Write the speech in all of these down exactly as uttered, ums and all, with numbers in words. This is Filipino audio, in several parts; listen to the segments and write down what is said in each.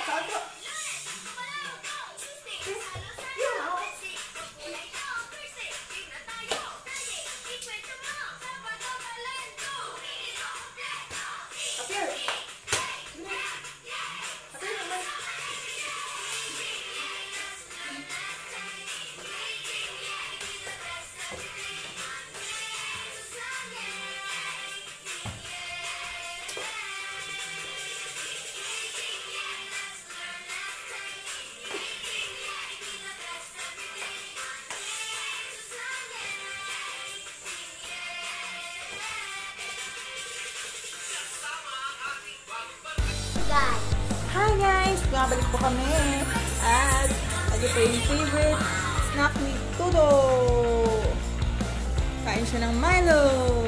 Saan to? Yun ako. Appear. Appear naman. Hi guys! Bumabalik po kami at lagi po yung favorite snack ni Todo. Kain siya ng Milo.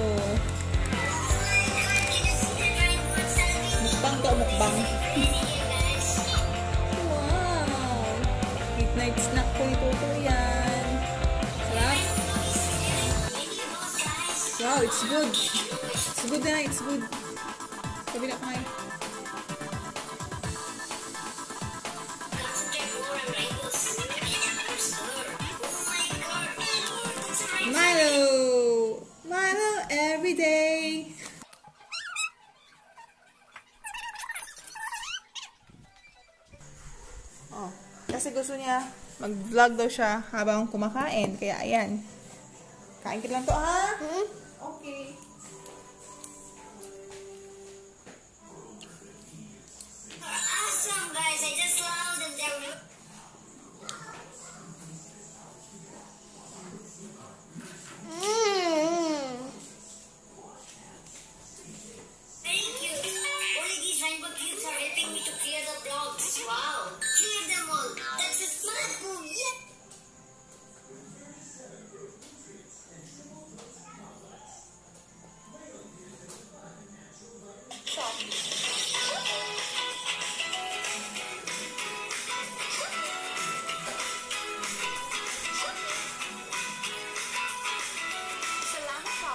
Mukbang to, mukbang. Wow! Midnight snack po ni Toto yan. Sarap. Wow, it's good. It's good na, it's good. Sabi na kumain. Milo! Milo every day! Oh, kasi gusto niya mag-vlog daw siya habang kumakain. Kaya ayan. Kain ka lang to, ha? Hmm? Okay. Awesome, guys! I just love them. They're wow! Clear them all! That's a smart move! Yeah! Salamat po!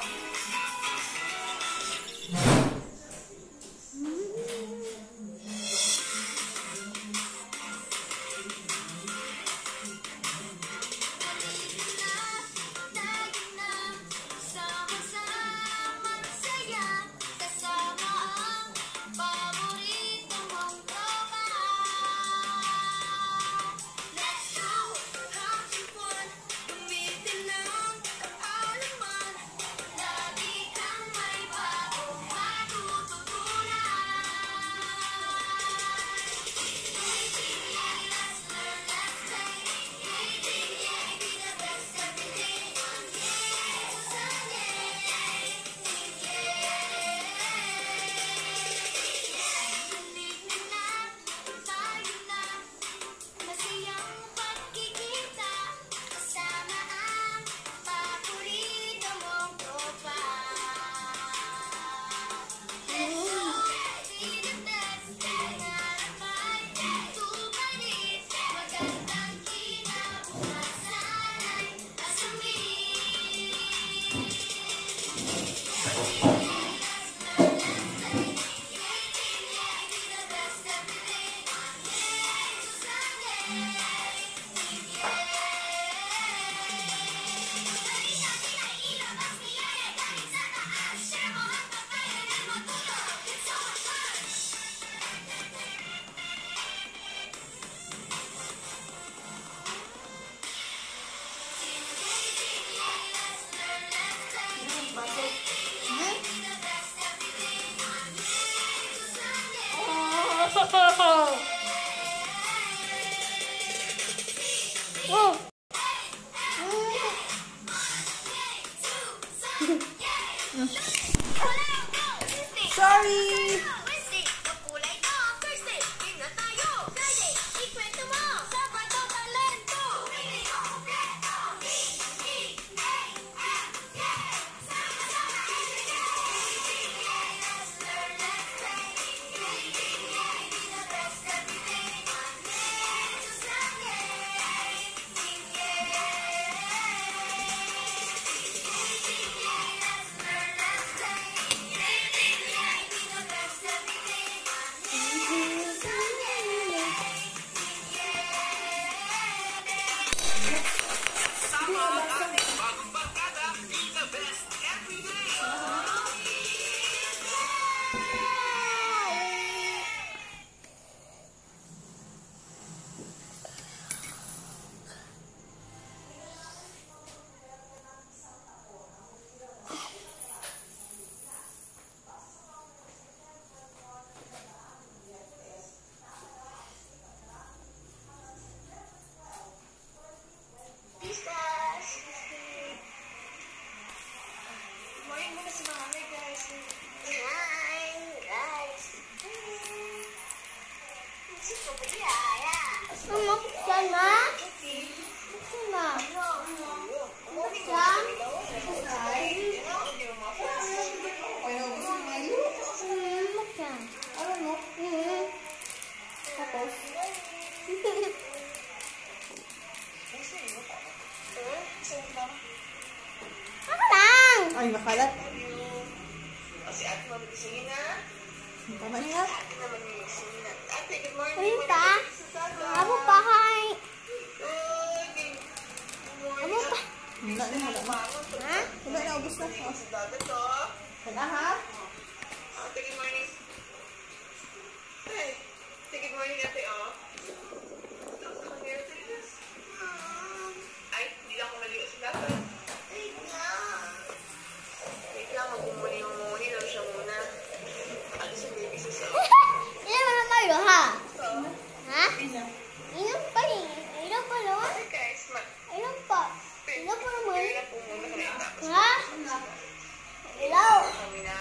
Mama, buksan na. Buksan na. Buksan. Okay, naubos mo ngayon. Hmm, buksan. Ano mo? Hmm. Tapos? Ako lang. Ay, makalat. Si ate mamigisingin na. Tama niya. Ate naman mamigisingin na. Ate, good morning. Ayun pa. Abo pa, hi. Abo pa. Wala na, wala na. Ha? Wala na, ubos na. Oh. Si dati to. Wala ha? Ate, good morning. Hey, ate, good morning, ate, oh. Ay, hindi lang ako maligo sa dapat. Wait lang, mag-umuni yung muni lang siya muna. Alis yung baby sa sa. Ilan mo na kayo, ha? So, Ha? Ilan pa eh. Ilan pa naman? hey guys, ma- Ilan pa? Ilan pa naman? Kaya lang po muna kami tapos. Ha? Ilaw. Kami na.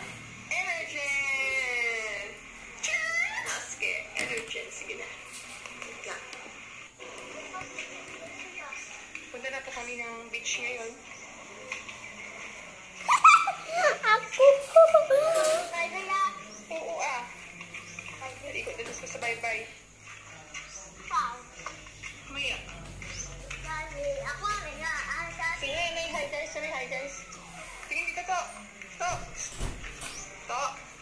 Emergen! Tiyaan! Ah, sige, Emergen. Sige na. Wait lang. Punta na po kami ng beach ngayon. Ako. Bye-bye na. Oo ah. Ikot na ko sa bye-bye. Maya. Ako ang nag-aaral. Sige, nay, hi guys. Sorry, hi guys. Tingin dito to. To. To.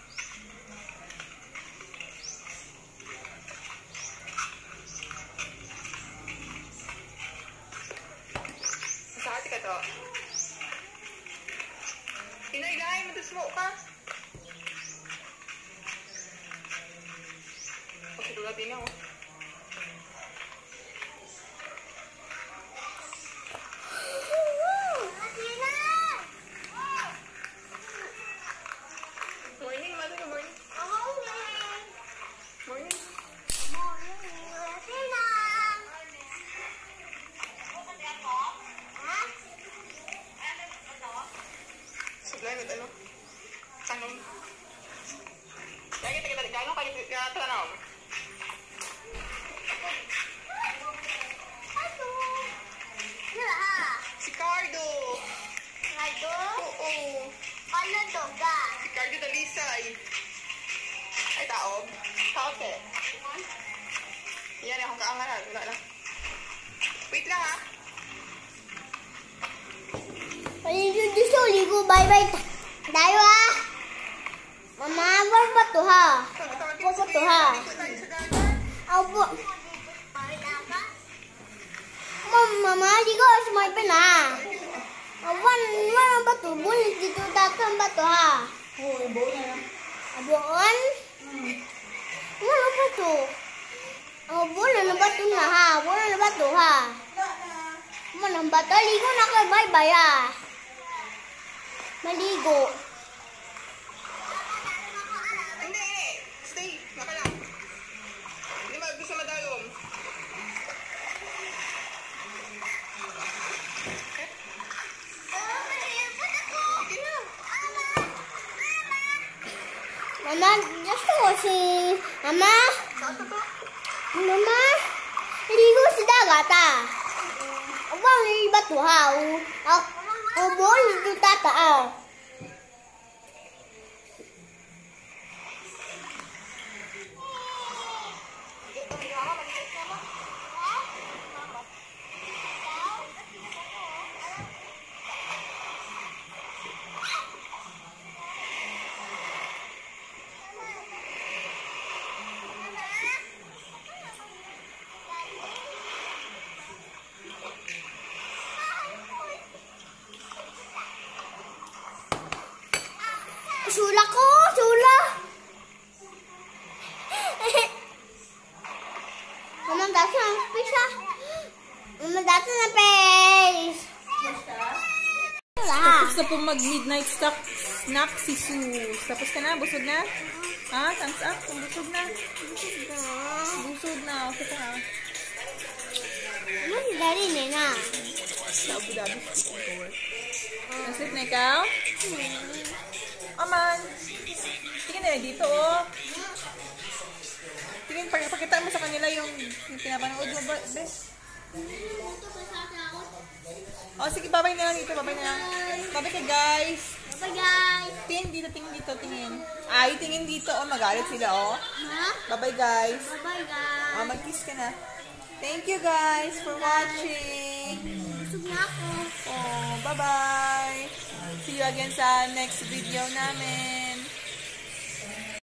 Sa ate ka to. Inay, gahay, matusmo ka. Okay, dulat din ako. Morning, mother. Good morning. Morning. Sublime at ano? Tanong. Lagi tayo tayo. Gano'n kayo tanong? Si Cardo. Oo. Si Cardo Dalisay. Ay, taob. Taob eh. Yan, akong kaangalan. Wala lang. Wait lang ha. Gusto ligo, bye-bye tayo ha. Mama, wag ba to ha? Wag ba to ha? Ako po. Mama, ligo sa may pina. Awan, wala ba to? Bulit dito tatang ba to ha? Oo, yung bowl na lang. Aboon? Wala ba to? Aboon, ano ba to na ha? Wala na ba to ha? Manang bata, ligo na kayo, bye-bye ha. Maligo. Hindi, stay. Maka lang. Hindi mo gusto madalom. Okay? Sige na. Mama, gusto ko si... Mama? Saan to? Mama? Ligo si dagat ah. Abang liba to ha. Abang ligo tata ah. Sula ko, sula. Mama, dati na pisa. Mama, dati na pes. Tapos na po mag-midnight snack, snack si Sus. Tapos ka na? Busog na? Ha? Thumbs up? Kung busog na? Busog na. Okay ka ha? Ano si Daddy Nena? Sa Abu Dhabi. Nasit na ikaw? Aman. Tingin na dito oh. Tingin pakita mo sa kanila yung, yung pinapanood mo ba, bes? Oh, sige, babay na lang dito, babay na lang. Babay ka, guys. Bye guys. Tingin dito, tingin dito, tingin. Ay, tingin dito, oh, magalit sila, oh. Ha? Bye-bye, guys. Bye guys. Oh, mag-kiss ka na. Thank you, guys, for watching. Busog na ako. Oh, bye-bye. See you again sa next video namin.